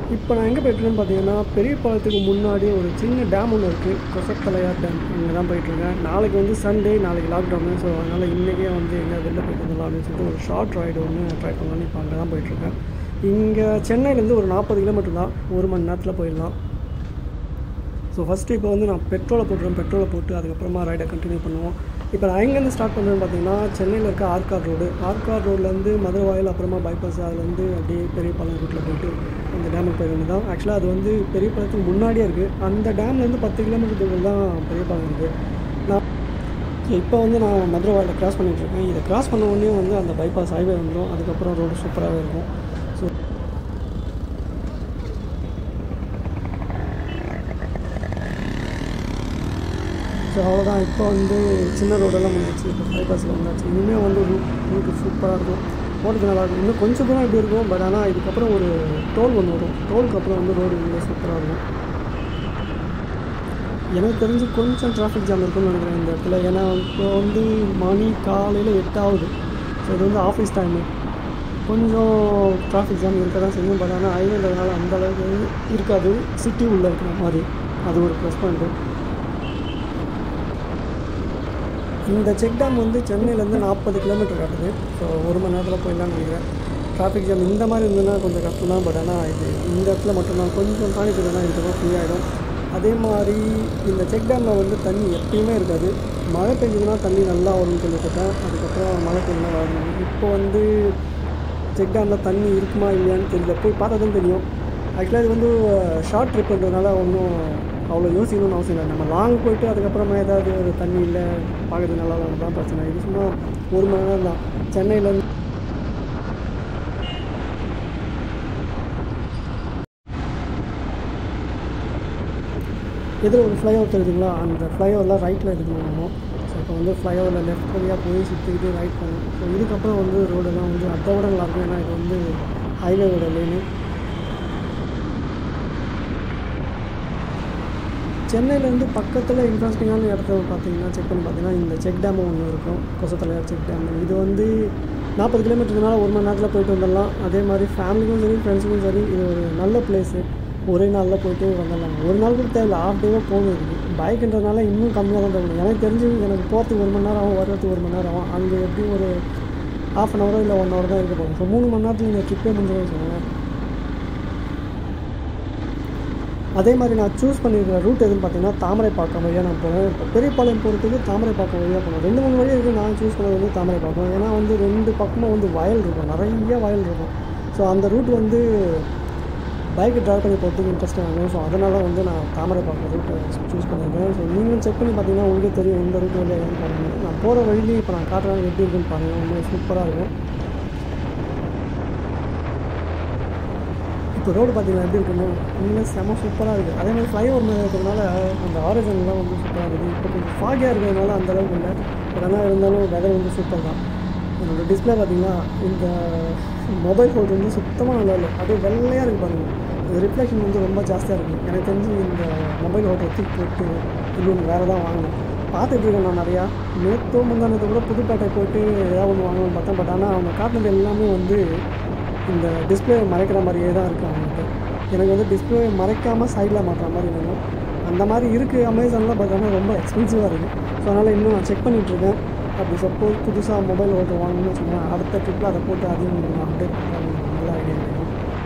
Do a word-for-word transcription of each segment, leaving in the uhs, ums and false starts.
இப்போ நான் எங்கே போய்ட்டுருக்கேன்னு பார்த்தீங்கன்னா, பெரிய பாலத்துக்கு முன்னாடி ஒரு சின்ன டேம் ஒன்று இருக்குது, கொசத்தலையார் டேம். அங்கே தான் போயிட்டுருக்கேன். நாளைக்கு வந்து சண்டே, நாளைக்கு லாக்டவுனு. ஸோ அதனால் இன்றைக்கே வந்து எங்கே வெளில போய்ட்டு வந்துடலாம் அப்படின்னு சொல்லிட்டு ஒரு ஷார்ட் ரைடு ஒன்று ட்ரை பண்ணலான்னு இப்போ அங்கே தான் போயிட்டுருக்கேன். இங்கே சென்னையிலேருந்து ஒரு நாற்பது கிலோமீட்டர் தான், ஒரு மணி நேரத்தில் போயிடலாம். ஸோ ஃபஸ்ட்டு இப்போ வந்து நான் பெட்ரோலை போட்டுருவேன். பெட்ரோலை போட்டு அதுக்கப்புறமா ரைடை கண்டினியூ பண்ணுவோம். இப்போ நான் எங்கேருந்து ஸ்டார்ட் பண்ணுறேன்னு பார்த்தீங்கன்னா, சென்னையில் இருக்க ஆர்காட் ரோடு ஆர்காட் ரோட்லேருந்து மதுரவாயில், அப்புறமா பைபாஸ், அதுலேருந்து அப்படியே பெரியபாளையம் ரூட்டில் போய்ட்டு அந்த டேமுக்கு போய் வேண்டியது தான். ஆக்சுவலாக அது வந்து பெரியபாளையத்துக்கு முன்னாடியே இருக்குது. அந்த டேம்லேருந்து பத்து கிலோமீட்டர் தூரம் தான் பெரியபாளையம் இருக்குது. நான் இப்போ வந்து நான் மதுரவாயில் கிராஸ் பண்ணிகிட்ருக்கேன். இதை கிராஸ் பண்ண உடனே வந்து அந்த பைபாஸ் ஹைவே வந்துடும். அதுக்கப்புறம் ரோடு சூப்பராகவே இருக்கும். ஸோ ஸோ அவ்வளோதான். இப்போ வந்து சின்ன ரோடெல்லாம் வந்துச்சு. இப்போ பைபாஸில் வந்தாச்சு. இனிமேல் வந்து ரூட் ரூட்டு சூப்பராக இருக்கும், போகிறதுக்கு நல்லாயிருக்கும். இன்னும் கொஞ்சம் தூரம் எப்படி இருக்கும், பட் ஆனால் இதுக்கப்புறம் ஒரு டோல் ஒன்று வரும். டோலுக்கு அப்புறம் வந்து ரோடு இன்னும் சூப்பராக இருக்கும். எனக்கு தெரிஞ்சு கொஞ்சம் டிராஃபிக் ஜாம் இருக்குன்னு நினைக்கிறேன் இந்த இடத்துல. ஏன்னா இப்போ வந்து மணி காலையில் எட்டாவது. ஸோ இது வந்து ஆஃபீஸ் டைமு. கொஞ்சம் டிராஃபிக் ஜாம் இருக்க தான் செய்யும். பட் ஆனால் ஹைவேன்றதுனால அந்தளவுக்கு இருக்காது, சிட்டி உள்ளே இருக்கிற மாதிரி. அது ஒரு ப்ளஸ் பாயிண்ட்டு. இந்த செக் டேம் வந்து சென்னையிலேருந்து நாற்பது கிலோமீட்டர் காட்டுது. ஸோ ஒரு மணி நேரத்தில் போயிடலான்னு நினைக்கிறேன். டிராஃபிக் ஜாம் இந்த மாதிரி இருந்ததுன்னா கொஞ்சம் கஷ்டம் தான். பட் ஆனால் இது இந்த இடத்துல மட்டும்தான், கொஞ்சம் தாண்டிட்டுனா இதுக்கப்புறம் ஃப்ரீ ஆகிடும். அதே மாதிரி இந்த செக் டேமில் வந்து தண்ணி எப்பயுமே இருக்காது. மழை பெஞ்சதுன்னா தண்ணி நல்லா வரும்னு கேள்விப்பட்டேன். அதுக்கப்புறம் மழை பெஞ்சா வரணும். இப்போ வந்து செக் டேமில் தண்ணி இருக்குமா இல்லையான்னு தெரியல, போய் பார்த்தா தான் தெரியும். ஆக்சுவலாக இது வந்து ஷார்ட் ட்ரிப்புன்றதுனால ஒன்றும் அவ்வளோ யோசிக்கணும்னு அவசியம் இல்லை. நம்ம லாங் போய்ட்டு அதுக்கப்புறமா ஏதாவது ஒரு தண்ணி இல்லை பார்க்குறது நல்லா தான் பிரச்சனை. இது சும்மா ஒரு மணி நேரம் தான் சென்னையிலேருந்து. எதில் ஒரு ஃப்ளைஓவர் தெரியுதுங்களா, அந்த ஃப்ளைஓவரில் ரைட்டில் எடுக்கணும். ஸோ இப்போ வந்து ஃப்ளைஓவரில் லெஃப்ட் வழியாக போய் சுற்றிக்கிட்டு ரைட் பண்ணணும். ஸோ இதுக்கப்புறம் வந்து ரோடெல்லாம் வந்து அதை விட நல்லாயிருக்கும். ஏன்னா இது வந்து ஹைவேவோட லேனு. சென்னையிலேருந்து பக்கத்தில் இன்ட்ரெஸ்டிங்கான இடத்த பார்த்தீங்கன்னா செக் பண்ணி பார்த்தீங்கன்னா இந்த செக் டேமு ஒன்று இருக்கும், கொசத்தலையார் செக் டேமு. இது வந்து நாற்பது கிலோமீட்டருனால ஒரு மணி நேரத்தில் போய்ட்டு வந்துடலாம். அதே மாதிரி ஃபேமிலிக்கும் சரி, ஃப்ரெண்ட்ஸுக்கும் சரி, இது ஒரு நல்ல பிளேஸு. ஒரே நாளில் போய்ட்டு வந்துடலாம். ஒரு நாள் கூட தேவையில்லை, ஆஃப் டேவே போகும். இருக்குது பைக்குன்றதுனால இன்னும் கம்மியாக தான் தேவையில்லை. எனக்கு தெரிஞ்சு எனக்கு போகிறதுக்கு ஒரு மணி நேரம் ஆகும், வர்றதுக்கு ஒரு மணி நேரம் ஆகும். அங்கே எப்படியும் ஒரு ஹாஃப் அன் ஹவரோ இல்லை ஒன் ஹவர் தான் இருக்க போகும். ஸோ மூணு மணி நேரத்தில் இந்த ட்ரிப்பே முடிஞ்சு சொல்லுவேன். அதே மாதிரி நான் சூஸ் பண்ணியிருக்கிற ரூட் எதுன்னு பார்த்தீங்கன்னா தாமரைப்பாக்கம் வழியாக நான் போகிறேன். இப்போ பெரியபாளையம் போகிறதுக்கு தாமரைப்பாக்கம் வழியாக போகணும். ரெண்டு மூணு வழி இருக்குது. நான் சூஸ் பண்ணது வந்து தாமரைப்பாக்கம். ஏன்னா வந்து ரெண்டு பக்கமும் வந்து வயல் இருக்கும், நிறைய வயல் இருக்கும். ஸோ அந்த ரூட் வந்து பைக்கு ட்ரைவ் பண்ணி போகிறதுக்கு இன்ட்ரெஸ்ட்டாக இருக்கும். ஸோ அதனால் வந்து நான் தாமரைப்பாக்கம் ரூட்டை சூஸ் பண்ணியிருக்கேன். ஸோ நீங்களும் செக் பண்ணி பார்த்தீங்கன்னா உங்களுக்கே தெரியும் இந்த ரூட் வழியாக ஏன் போகணும். நான் போகிற வழியிலேயே இப்போ நான் காட்டுறேன் எப்படி இருக்குன்னு பாருங்கள். ரொம்ப சூப்பராக இருக்கும். இப்போ ரோடு பார்த்தீங்கன்னா எப்படி இருக்குன்னு இன்னும் செம்ம சூப்பராக இருக்குது. அதே மாதிரி ஃப்ளைஓவர் மேலே இருக்கிறதுனால அந்த ஆரிஜன்லாம் வந்து சூப்பராக இருக்குது. இப்போ கொஞ்சம் ஃபாகியாக இருக்கிறதுனால அந்தளவுக்கு இல்லை. பட் ஆனால் இருந்தாலும் வெதர் வந்து சூப்பர் தான். என்னோடய டிஸ்பிளே பார்த்தீங்கன்னா இந்த மொபைல் ஃபோன் வந்து சுத்தமாக நல்லா இல்லை, அப்படியே வெள்ளையாக இருக்குது பாருங்கள். இந்த ரிஃப்ளெக்ஷன் வந்து ரொம்ப ஜாஸ்தியாக இருக்குது. எனக்கு தெரிஞ்சு இந்த மொபைல் ஃபோட்டோ தூக்கி போட்டு இன்னொன்று வேறு தான் வாங்கணும். பார்த்துட்டு இருக்கேன் நான் நிறையா. நேற்றோ முந்தானத்தை கூட புதுப்பேட்டை போய்ட்டு ஏதாவது ஒன்று வாங்கணும்னு பார்த்தேன். பட் ஆனால் அவங்க காட்டினது எல்லாமே வந்து இந்த டிஸ்பிளே மறைக்கிற மாதிரியே தான் இருக்குது அவங்களுக்கு. எனக்கு வந்து டிஸ்பிளே மறைக்காமல் சைடில் மாட்டுற மாதிரி வேணும். அந்த மாதிரி இருக்குது அமேசானில். பட் ஆனால் ரொம்ப எக்ஸ்பென்சிவாக இருக்குது. ஸோ அதனால் இன்னும் நான் செக் பண்ணிகிட்ருக்கேன். அப்படி சப்போஸ் புதுசாக மொபைல் ஓட்டு வாங்கணும்னு வச்சுக்கோங்க, அடுத்த ட்ரிப்பில் அதை போட்டு அதையும் நான் அப்டேட் பண்ணுறாங்க. நல்ல ஐடியா இருக்கும்.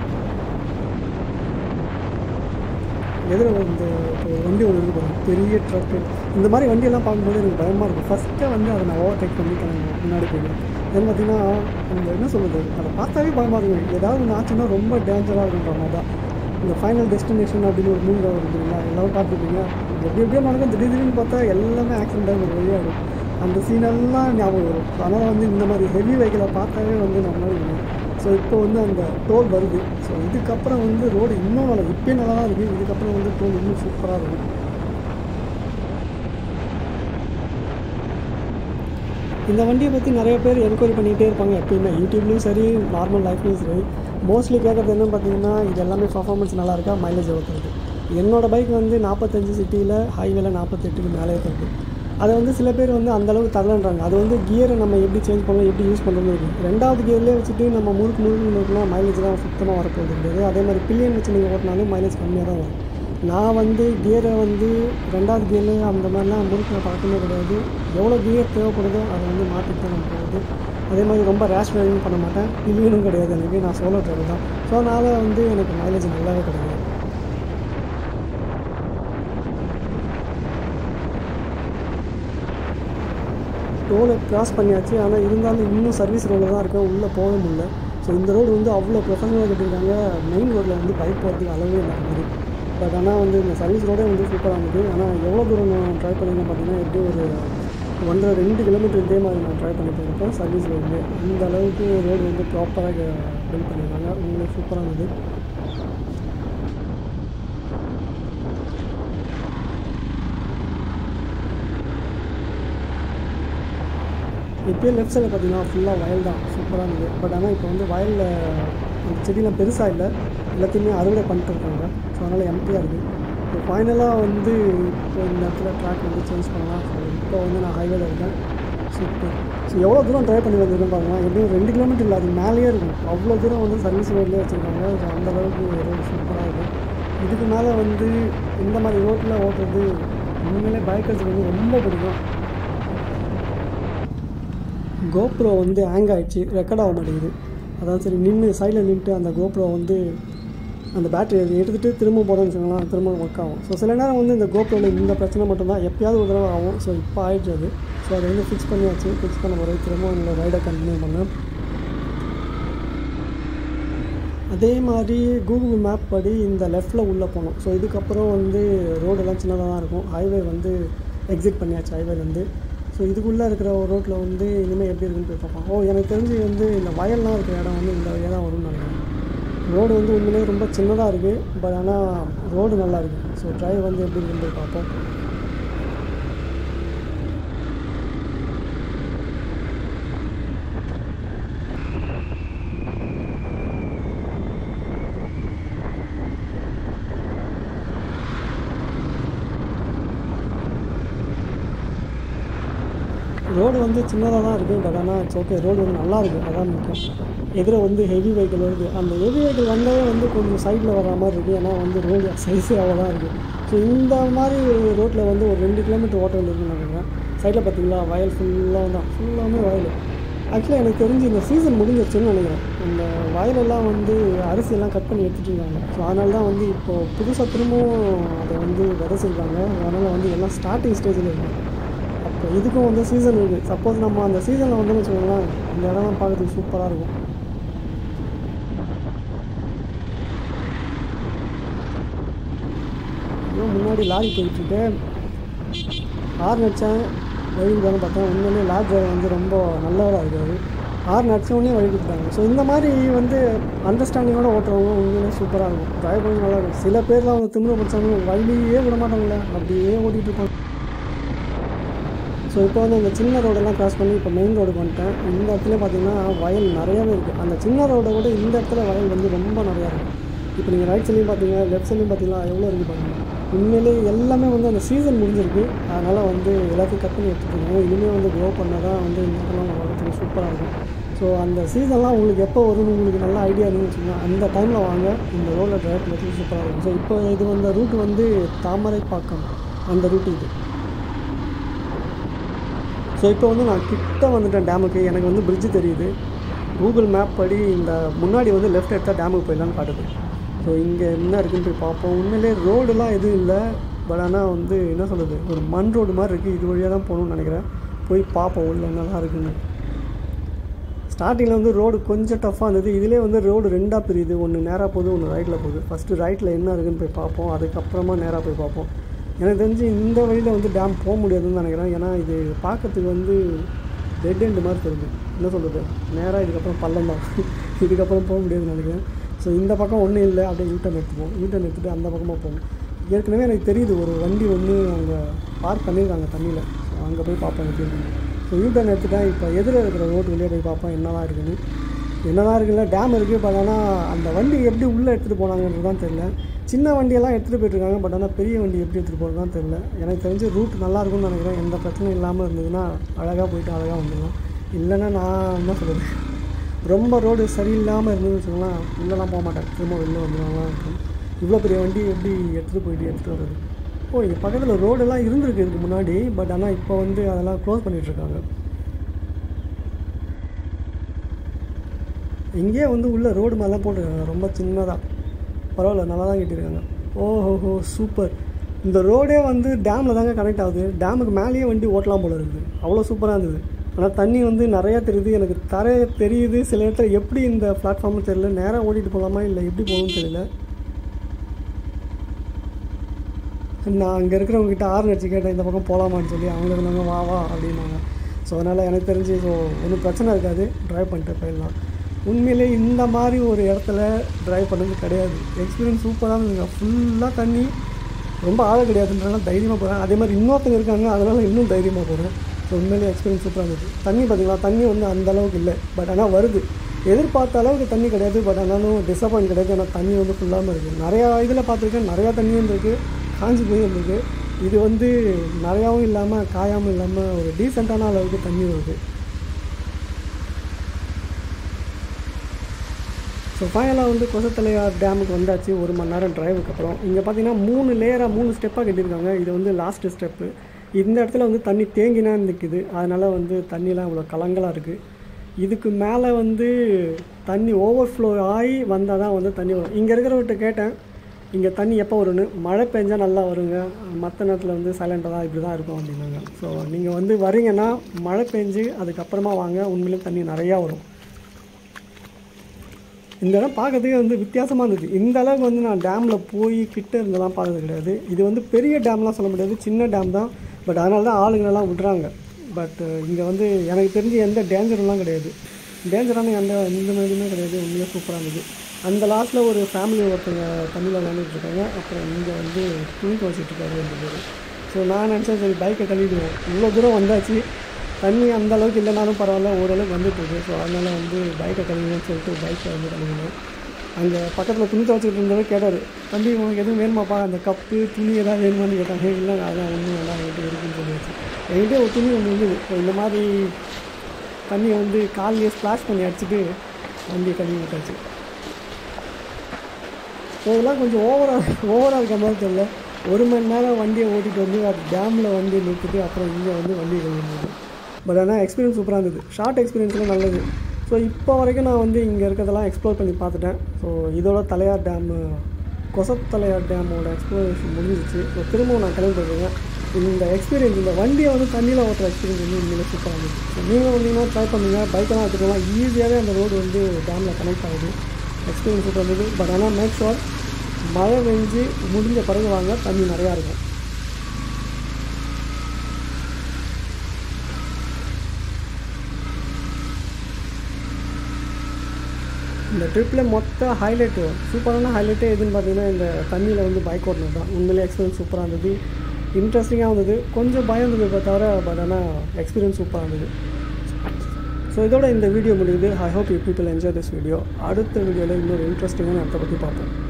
எதில் இந்த இப்போ வண்டி ஒன்று இருக்கு பாருங்கள், பெரிய ட்ரக்கு. இந்த மாதிரி வண்டியெல்லாம் பார்க்கும்போது எனக்கு பயமாக இருக்கும். ஃபஸ்ட்டு வந்து அதை நான் ஓவர் டேக் பண்ணி கிளம்புவேன் முன்னாடி போய்டுவேன். ஏன்னு பார்த்தீங்கன்னா அந்த என்ன சொல்லுது, அதை பார்த்தாவே பயமாக இருக்கும். ஏதாவது ஒன்று ஆச்சுன்னா ரொம்ப டேஞ்சராக இருக்குன்ற மாதிரி தான். இந்த ஃபைனல் டெஸ்டினேஷன் அப்படின்னு ஒரு மூவி இருக்குங்களா, எல்லோரும் பார்த்துருப்பீங்க. எப்படி எப்படியோ நடக்கும், திடீர் திடீர்னு பார்த்தா எல்லாமே ஆக்சிடென்ட்டாக ஒரு வழியாக இருக்கும். அந்த சீனெல்லாம் ஞாபகம் வரும். அதனால் வந்து இந்த மாதிரி ஹெவி வெஹிக்கிளை பார்த்தாவே வந்து நம்மளால இருக்கும். ஸோ இப்போ வந்து அந்த டோல் வருது. ஸோ இதுக்கப்புறம் வந்து ரோடு இன்னும் நல்லா, இப்போயே நல்லா தான் இருக்குது. இதுக்கப்புறம் வந்து டோல் இன்னும் சூப்பராக இருக்கும். இந்த வண்டியை பற்றி நிறைய பேர் என்கொயரி பண்ணிகிட்டே இருப்பாங்க எப்பயுமே, யூடியூப்லேயும் சரி, நார்மல் லைஃப்லேயும் சரி. மோஸ்ட்லி கேட்குறது என்னென்னு பார்த்தீங்கன்னா, இது எல்லாமே பர்ஃபார்மன்ஸ் நல்லா இருக்கா, மைலேஜ் எவ்வளோ தருது. என்னோடய பைக் வந்து நாற்பத்தஞ்சு சிட்டியில், ஹைவேல நாற்பத்தெட்டுக்கு மேலே தருது. அதை வந்து சில பேர் வந்து அந்தளவுக்கு தரலன்றாங்க. அது வந்து கியரை நம்ம எப்படி சேஞ்ச் பண்ணணும், எப்படி யூஸ் பண்ணுறது இருக்குது. ரெண்டாவது கியர்லேயே வச்சுட்டு நம்ம முறுக்கு முறுக்கு முறுக்குனா மைலேஜ் தான் சுத்தமாக வரப்போகுது கிடையாது. அதே மாதிரி பில்லியன் வச்சு நீங்கள் ஓட்டினாலும் மைலேஜ் கம்மியாக தான் வரும். நான் வந்து கியரை வந்து ரெண்டாவது கியர்லேயே அந்த மாதிரிலாம் முறுக்கு பழக்கமே கிடையாது. எவ்வளோ கியர் தேவைப்படுதோ அதை வந்து மாற்றிட்டு தான் நம்ம போகுது. அதே மாதிரி ரொம்ப ரேஷ் ட்ரைவிங் பண்ண மாட்டேன். பில்லியனும் கிடையாது எனக்கு, நான் சோலோ டிரைவர் தான். ஸோ அதனால் வந்து எனக்கு மைலேஜ் நல்லாவே கிடையாது. ரோடை கிராஸ் பண்ணியாச்சு. ஆனால் இருந்தாலும் இன்னும் சர்வீஸ் ரோடில் தான் இருக்கேன், உள்ளே போக முடியல. ஸோ இந்த ரோடு வந்து அவ்வளோ ப்ரொஃபஷனலாக கட்டியிருக்காங்க. மெயின் ரோட்டில் வந்து பைக் போகிறதுக்கு அளவே இல்லை மாதிரி. பட் ஆனால் வந்து இந்த சர்வீஸ் ரோடே வந்து சூப்பராக இருந்தது. ஆனால் எவ்வளோ தூரம் நான் ட்ரை பண்ணியிருக்கேன் பார்த்தீங்கன்னா, எப்படி ஒரு ஒன்றரை ரெண்டு கிலோமீட்டர் இதே மாதிரி நான் ட்ரை பண்ணி போயிருப்பேன் சர்வீஸ் ரோடு. அந்த அளவுக்கு ரோடு வந்து ப்ராப்பராக பில்ட் பண்ணியிருக்காங்க. உங்களுக்கு சூப்பராக இருந்தது. இப்போயே லெஃப்ட் சைடில் பார்த்தீங்கன்னா ஃபுல்லாக வயல் தான், சூப்பராக இருந்தது. பட் ஆனால் இப்போ வந்து வயலில் அந்த செடியெலாம் பெருசாக இல்லை, எல்லாத்தையுமே அறுவடை பண்ணிட்டு இருக்காங்க. ஸோ அதனால் எம்டியாக இருக்குது. இப்போ ஃபைனலாக வந்து இப்போ இந்த இடத்துல ட்ராக் வந்து சேஞ்ச் பண்ணலாம். ஸோ இப்போ வந்து நான் ஹைவேல இருக்கேன். சூப்பர். ஸோ எவ்வளோ தூரம் ட்ரைவ் பண்ணி வந்திருக்கேன் பாருங்கள். எப்படியும் ரெண்டு கிலோமீட்டர் இல்லை, அதுக்கு மேலேயே இருக்கும். அவ்வளோ தூரம் வந்து சர்வீஸ் ரோட்லேயே வச்சுருக்காங்க. ஸோ அந்தளவுக்கு ரோடு சூப்பராக இருக்கும். இதுக்கு மேலே வந்து இந்த மாதிரி ரோட்டில் ஓட்டுறது உண்மையிலே பைக்கர்ஸுக்கு வந்து ரொம்ப பிடிக்கும். கோப்ரோ வந்து ஹேங் ஆகிடுச்சு, ரெக்கார்ட் ஆக மாட்டேங்குது. அதான் சரி நின்று சைடில் நின்றுட்டு அந்த கோப்ரோ வந்து அந்த பேட்டரி எடுத்துகிட்டு திரும்ப போடணும்னு வச்சுக்கலாம், திரும்ப ஒர்க் ஆகும். ஸோ சில நேரம் வந்து இந்த கோப்ரோவில் இந்த பிரச்சனை மட்டும்தான் எப்போயாவது ஒரு தடவை ஆகும். ஸோ இப்போ ஆகிடுச்சு அது. ஸோ அதை வந்து ஃபிக்ஸ் பண்ணியாச்சு. ஃபிக்ஸ் பண்ண பிறகு திரும்ப இந்த ரைடை கண்டினியூ பண்ணேன். அதே மாதிரி கூகுள் மேப் படி இந்த லெஃப்ட்டில் உள்ளே போனோம். ஸோ இதுக்கப்புறம் வந்து ரோடெல்லாம் சின்னதாக தான் இருக்கும். ஹைவே வந்து எக்ஸிட் பண்ணியாச்சு ஹைவேலேருந்து. ஸோ இதுக்குள்ளே இருக்கிற ஒரு ரோட்டில் வந்து இனிமேல் எப்படி இருக்குன்னு போய் பார்ப்போம். ஓ, எனக்கு தெரிஞ்சு வந்து இந்த வயல்லாம் இருக்கிற இடம் வந்து இந்த வழியாக தான் வரும்னு நினைக்கிறேன். ரோடு வந்து உண்மையிலே ரொம்ப சின்னதாக இருக்குது. பட் ஆனால் ரோடு நல்லா இருக்குது. ஸோ டிரைவ் வந்து எப்படி இருக்குன்னு போய் பார்ப்போம். ரோடு வந்து சின்னதாக தான் இருக்குது. பட் ஆனால் இட்ஸ் ஓகே, ரோடு வந்து நல்லா இருக்குது, அதான் முக்கியம். எதிர வந்து ஹெவி வெஹிக்கிள் வருது. அந்த ஹெவி வெஹிக்கிள் வந்தாலே வந்து கொஞ்சம் சைடில் வர மாதிரி இருக்குது. ஏன்னா வந்து ரோடு சைஸே அவ்வளோ தான் இருக்குது. ஸோ இந்த மாதிரி ரோட்டில் வந்து ஒரு ரெண்டு கிலோமீட்டர் ஓட்ட இருக்குன்னு நினைக்கிறேன். சைடில் பார்த்தீங்களா வயல் ஃபுல்லாக தான், ஃபுல்லாமே வயல். ஆக்சுவலாக எனக்கு தெரிஞ்சு இந்த சீசன் முடிஞ்சிருச்சுன்னு நினைக்கிறேன். இந்த வயலெல்லாம் வந்து அரிசியெல்லாம் கட் பண்ணி எடுத்துகிட்டு இருக்காங்க. ஸோ அதனால தான் வந்து இப்போது புதுசாக திரும்பவும் அதை வந்து விதைச்சிருக்காங்க. அதனால் வந்து எல்லாம் ஸ்டார்டிங் ஸ்டேஜில் இருக்குது. அப்போ இதுக்கும் வந்து சீசன் இருக்குது. சப்போஸ் நம்ம அந்த சீசனில் வந்து வச்சுக்கோங்களேன், இந்த இடம்லாம் பார்க்குறதுக்கு சூப்பராக இருக்கும். இன்னும் முன்னாடி லாரி போயிட்டுருக்கு. ஹார்ன் அடித்தேன், வழி விடாமல் பார்த்தேன். உண்மையிலே லாரி டிரைவர் வந்து ரொம்ப நல்லவராக இருக்காது. ஹார்ன் அடித்தவொடனே வழி கொடுத்துட்டாங்க. ஸோ இந்த மாதிரி வந்து அண்டர்ஸ்டாண்டிங்கோடு ஓட்டுறவங்க உண்மையிலே சூப்பராக இருக்கும். டிரைவ் பண்ணி நல்லா இருக்கும். சில பேர் தான் அவங்க திமிர பிடிச்சாங்க, வழியே விட மாட்டாங்களே, அப்படியே ஓட்டிகிட்டு இருப்பாங்க. ஸோ இப்போ வந்து அந்த சின்ன ரோடெல்லாம் கிராஸ் பண்ணி இப்போ மெயின் ரோடுக்கு வந்துட்டேன். இந்த இடத்துல பார்த்திங்கன்னா வயல் நிறையாவே இருக்குது. அந்த சின்ன ரோடை விட இந்த இடத்துல வயல் வந்து ரொம்ப நிறையா இருக்குது. இப்போ நீங்கள் ரைட் சைட்லையும் பார்த்தீங்க, லெஃப்ட் சைட்லையும் பார்த்தீங்கன்னா எவ்வளோ இருக்குது பாருங்கள். உண்மையிலே எல்லாமே வந்து அந்த சீசன் முடிஞ்சிருக்கு. அதனால் வந்து எல்லாத்தையும் கட் பண்ணி எடுத்துருக்காங்க. இனிமேல் வந்து க்ரோ பண்ணால் தான் வந்து இந்த இடம்லாம் வளர்த்துக்கு சூப்பராக இருக்கும். ஸோ அந்த சீசன்லாம் உங்களுக்கு எப்போ வரும்னு உங்களுக்கு நல்ல ஐடியா இருந்துன்னு வச்சுக்கோங்க. அந்த டைமில் வாங்க, இந்த ரோடில் ட்ரைவ் பண்ணுறதுக்கு சூப்பராக இருக்கும். ஸோ இப்போ இது வந்த ரூட் வந்து தாமரைப்பாக்கம், அந்த ரூட்டு இது. ஸோ இப்போ வந்து நான் கிட்ட வந்துட்டேன் டேமுக்கு. எனக்கு வந்து பிரிட்ஜு தெரியுது. கூகுள் மேப் படி இந்த முன்னாடி வந்து லெஃப்ட் எடுத்தால் டேமுக்கு போயிடலான்னு காட்டுது. ஸோ இங்கே என்ன இருக்குன்னு போய் பார்ப்போம். உண்மையிலே ரோடுலாம் எதுவும் இல்லை. பட் ஆனால் வந்து என்ன சொல்கிறது, ஒரு மண் ரோடு மாதிரி இருக்குது. இது வழியாக தான் போகணுன்னு நினைக்கிறேன். போய் பார்ப்போம் உள்ள என்னதான் இருக்குன்னு. ஸ்டார்டிங்கில் வந்து ரோடு கொஞ்சம் டஃப்பாக இருந்தது. இதிலே வந்து ரோடு ரெண்டாக பிரியுது. ஒன்று நேராக போகுது, ஒன்று ரைட்டில் போகுது. ஃபஸ்ட்டு ரைட்டில் என்ன இருக்குன்னு போய் பார்ப்போம். அதுக்கப்புறமா நேராக போய் பார்ப்போம். எனக்கு தெரிஞ்சு இந்த வழியில் வந்து டேம் போக முடியாதுன்னு நினைக்கிறேன். ஏன்னா இது பார்க்கறதுக்கு வந்து டெட் எண்டு மாதிரி தெரியுது. என்ன சொல்கிறது, நேராக இதுக்கப்புறம் பள்ளம் தான். இதுக்கப்புறம் போக முடியாதுன்னு நினைக்கிறேன். ஸோ இந்த பக்கம் ஒன்றும் இல்லை, அப்படியே யூட்டன் எடுத்துப்போம். யூட்டன் எடுத்துகிட்டு அந்த பக்கமாக போகும். ஏற்கனவே எனக்கு தெரியுது ஒரு வண்டி ஒன்று அங்கே பார்க் பண்ணியிருக்காங்க தண்ணியில். ஸோ அங்கே போய் பார்ப்பேன் எப்படி இருக்குன்னு. ஸோ யூட்டன் எடுத்துகிட்டேன். இப்போ எதில் இருக்கிற ரோட்டு வெளியே போய் பார்ப்பேன் என்னதான் இருக்குன்னு. என்னதான் இருக்குல்ல, டேம் இருக்குது. பட் ஆனால் அந்த வண்டி எப்படி உள்ளே எடுத்துகிட்டு போனாங்கன்றது தான் தெரில. சின்ன வண்டியெல்லாம் எடுத்துகிட்டு போயிட்டுருக்காங்க. பட் ஆனால் பெரிய வண்டி எப்படி எடுத்துகிட்டு போகிறது தான் தெரில. எனக்கு தெரிஞ்சு ரூட் நல்லாயிருக்கும்னு நினைக்கிறேன். எந்த பிரச்சனையும் இல்லாமல் இருந்ததுன்னா அழகாக போயிட்டு அழகாக வந்துடலாம். இல்லைன்னா நான் என்ன சொல்கிறது, ரொம்ப ரோடு சரியில்லாமல் இருந்ததுன்னு வச்சுக்கோங்களேன், உள்ளெல்லாம் போக மாட்டேன், திரும்ப வெளில வந்துடுவாங்களாம் இருக்கும். இவ்வளோ பெரிய வண்டி எப்படி எடுத்துகிட்டு போயிட்டு எடுத்துகிட்டு வர்றது? ஓ, இங்கே பக்கத்தில் ரோடெல்லாம் இருந்திருக்கு இதுக்கு முன்னாடி. பட் ஆனால் இப்போ வந்து அதெல்லாம் க்ளோஸ் பண்ணிகிட்ருக்காங்க. இங்கேயே வந்து உள்ள ரோடு மாதிரிலாம் போட்டுருக்காங்க, ரொம்ப சின்னதாக. பரவாயில்ல, நல்லா தான் கட்டியிருக்காங்க. ஓஹோஹோ, சூப்பர். இந்த ரோடே வந்து டேமில் தாங்க கனெக்ட் ஆகுது. டேமுக்கு மேலேயே வண்டி ஓட்டலாம் போல இருக்குது. அவ்வளோ சூப்பராக இருந்தது. ஆனால் தண்ணி வந்து நிறையா தெரியுது. எனக்கு தர தெரியுது சில இடத்துல. எப்படி இந்த பிளாட்ஃபார்ம்னு தெரியல, நேராக ஓட்டிகிட்டு போகலாமா இல்லை எப்படி போகணும்னு தெரியல. நான் அங்கே இருக்கிறவங்ககிட்ட ஆறு அடிச்சு கேட்டேன், இந்த பக்கம் போகலாமான்னு சொல்லி. அவங்க இருந்தாங்க வா வா அப்படின்னாங்க. ஸோ அதனால் எனக்கு தெரிஞ்சு ஸோ ஒன்றும் பிரச்சனை இருக்காது, ட்ரைவ் பண்ணிட்டு போயிடலாம். உண்மையிலே இந்த மாதிரி ஒரு இடத்துல ட்ரைவ் பண்ணது கிடையாது. எக்ஸ்பீரியன்ஸ் சூப்பராக இருந்துங்க. ஃபுல்லாக தண்ணி, ரொம்ப ஆழ கிடையாதுன்றனால தைரியமாக போகிறேன். அதே மாதிரி இன்னொருத்தங்க இருக்காங்க, அதனால் இன்னும் தைரியமாக போகிறேன். ஸோ உண்மையிலே எக்ஸ்பீரியன்ஸ் சூப்பராக இருந்தது. தண்ணி பார்த்திங்களா, தண்ணி வந்து அந்த அளவுக்கு இல்லை. பட் ஆனால் வருது, எதிர்பார்த்த அளவுக்கு தண்ணி கிடையாது. பட் ஆனாலும் டிசப்பாயிண்ட் கிடையாது. ஆனால் தண்ணி வந்து ஃபுல்லாமல் இருக்குது. நிறையா இதில் பார்த்துருக்கேன், நிறையா தண்ணியும் இருந்திருக்கு, காஞ்சி போய் இருந்திருக்கு. இது வந்து நிறையாவும் இல்லாமல் காயாமல் இல்லாமல் ஒரு டீசெண்டான அளவுக்கு தண்ணி வருது. ஸோ ஃபைனலாக வந்து கொசத்தலையார் டேமுக்கு வந்தாச்சு. ஒரு மணி நேரம் ட்ரைவுக்கு அப்புறம். இங்கே பார்த்தீங்கன்னா மூணு லேயராக மூணு ஸ்டெப்பாக கட்டியிருக்காங்க. இது வந்து லாஸ்ட்டு ஸ்டெப்பு. இந்த இடத்துல வந்து தண்ணி தேங்கினா நிற்குது. அதனால் வந்து தண்ணியெலாம் இவ்வளோ கலங்கலாக இருக்குது. இதுக்கு மேலே வந்து தண்ணி ஓவர்ஃப்ளோ ஆகி வந்தால் தான் வந்து தண்ணி வரும். இங்கே இருக்கிறவர்கிட்ட கேட்டேன், இங்கே தண்ணி எப்போ வரும்னு. மழை பெஞ்சால் நல்லா வருங்க, மற்ற நேரத்தில் வந்து சைலண்டாக தான் இப்படி தான் இருக்கும் அப்படின்னாங்க. ஸோ நீங்கள் வந்து வரீங்கன்னா மழை பெஞ்சு அதுக்கப்புறமா வாங்க, உண்மையிலே தண்ணி நிறையா வரும். இந்த இடம் பார்க்கறதுக்கே வந்து வித்தியாசமாக இருந்துச்சு. இந்த அளவுக்கு வந்து நான் டேமில் போய் கிட்டே இருந்தெல்லாம் பார்த்தது கிடையாது. இது வந்து பெரிய டேம்லாம் சொல்ல முடியாது, சின்ன டேம் தான். பட் அதனால தான் ஆளுங்களெல்லாம் விட்றாங்க. பட் இங்கே வந்து எனக்கு தெரிஞ்சு எந்த டேஞ்சரெலாம் கிடையாது. டேஞ்சரான எந்த எந்த மாதிரியுமே கிடையாது. உண்மையாக சூப்பராக இருந்தது. அந்த லாஸ்ட்டில் ஒரு ஃபேமிலி ஒருத்தங்க தண்ணியில் விளையாண்டுட்ருக்காங்க. அப்புறம் இங்கே வந்து துணி துவைச்சிட்ருக்காரு ரெண்டு பேர். ஸோ நான் நினச்சேன் சரி பைக்கை கழுவிடுவோம், இவ்வளோ தூரம் வந்தாச்சு, தண்ணி அந்த அளவுக்கு இல்லைனாலும் பரவாயில்ல, ஓரளவுக்கு வந்துட்டுருக்கு. ஸோ அதனால் வந்து பைக்கை கழுவினு சொல்லிட்டு பைக்கை வந்து கழுவினேன். அங்கே பக்கத்தில் துணி துவைச்சிட்டு இருந்தவர் கேட்டார், தம்பி உனக்கு எதுவும் வேணுமாப்பா, அந்த கப்பு துணி எதாவது வேணுமான்னு கேட்டாங்க. இல்லை அதான் ஒன்றும் நல்லா என்கிட்ட இருக்குன்னு சொல்லிடுச்சு. என்கிட்ட ஒரு துணி ஒன்று இருந்தது. ஸோ இந்த மாதிரி தண்ணியை வந்து காலையே ஸ்ப்ளாஷ் பண்ணி அடிச்சுட்டு வண்டியை கழுவி விட்டாச்சு. ஸோ இதெல்லாம் கொஞ்சம் ஓவராக ஓவராக இருக்க மாதிரி தெரியல. ஒரு மணி நேரம் வண்டியை ஓட்டிகிட்டு வந்து அது டேமில் வண்டி நிறுத்திட்டு அப்புறம் இங்கே வந்து வண்டியை கழுவிடுது. பட் ஆனால் எக்ஸ்பீரியன்ஸ் சூப்பராக இருந்தது. ஷார்ட் எக்ஸ்பீரியன்ஸ்லாம் நல்லது. ஸோ இப்போ வரைக்கும் நான் வந்து இங்கே இருக்கிறதெல்லாம் எக்ஸ்ப்ளோர் பண்ணி பார்த்துட்டேன். ஸோ இதோட தலையார் டேமு, கொசத்தலையார் டேமோட எக்ஸ்ப்ளோரேஷன் முடிஞ்சிச்சு. ஸோ திரும்பவும் நான் கிளம்பி போயிருக்கேன். இந்த எக்ஸ்பீரியன்ஸ், இந்த வண்டியை வந்து தண்ணியில் ஓட்டுற எக்ஸ்பீரியன்ஸ் வந்து உண்மையிலே சூப்பராக இருந்துச்சு. ஸோ நீங்கள் வந்தீங்கன்னா ட்ரை பண்ணுங்கள். பைக்கெல்லாம் எடுத்துக்கலாம், ஈஸியாகவே அந்த ரோடு வந்து டேமில் கனெக்ட் ஆகுது. எக்ஸ்பீரியன்ஸ் சூப்பராக இருந்தது. பட் ஆனால் மேக் ஷுர் மழை பெஞ்சு முடிஞ்ச பிறகு வாங்க, தண்ணி நிறையா இருக்கும். இந்த ட்ரிப்பில் மொத்த ஹைலைட்டு, சூப்பரான ஹைலைட்டே எதுன்னு பார்த்தீங்கன்னா இந்த தண்ணியில் வந்து பைக் ஓட்டினது தான். உண்மையிலே எக்ஸ்பீரியன்ஸ் சூப்பராக இருந்தது, இன்ட்ரெஸ்டிங்காக இருந்தது. கொஞ்சம் பயம் இருந்தது தவிர, பட் ஆனால் எக்ஸ்பீரியன்ஸ் சூப்பராக இருந்தது. ஸோ இதோட இந்த வீடியோ முடியுது. I hope you people enjoy this video. அடுத்த வீடியோவில் இன்னொரு இன்ட்ரெஸ்டிங்கான இடத்தை பற்றி பார்ப்போம்.